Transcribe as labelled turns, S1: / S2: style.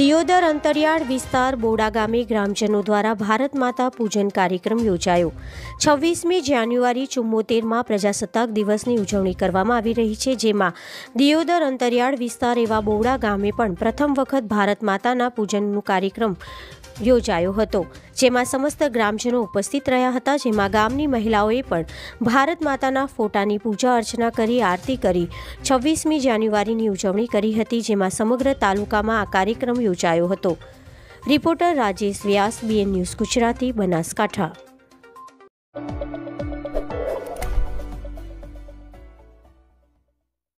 S1: દિયોદર અંતરિયાળ વિસ્તાર બોડા ગામે ગ્રામજનો દ્વારા ભારત માતા પૂજન કાર્યક્રમ યોજાયો। 26મી જાન્યુઆરી 74માં પ્રજાસત્તાક દિવસની ઉજવણી કરવામાં આવી રહી છે, જેમાં દિયોદર અંતરિયાળ વિસ્તાર એવા બોડા ગામે પણ પ્રથમ વખત ભારત માતાના પૂજનનો કાર્યક્રમ યોજાયો હતો, જેમાં સમસ્ત ગ્રામજનો ઉપસ્થિત રહ્યા હતા। જેમાં ગામની મહિલાઓએ પણ ભારત માતાના ફોટાની પૂજા અર્ચના કરી આરતી કરી 26મી જાન્યુઆરીની ઉજવણી કરી હતી, જેમાં સમગ્ર તાલુકામાં આ કાર્યક્રમ યોજાયો હતો। Reporter Rajesh Vyas, BN news Gujarati, Banaskantha.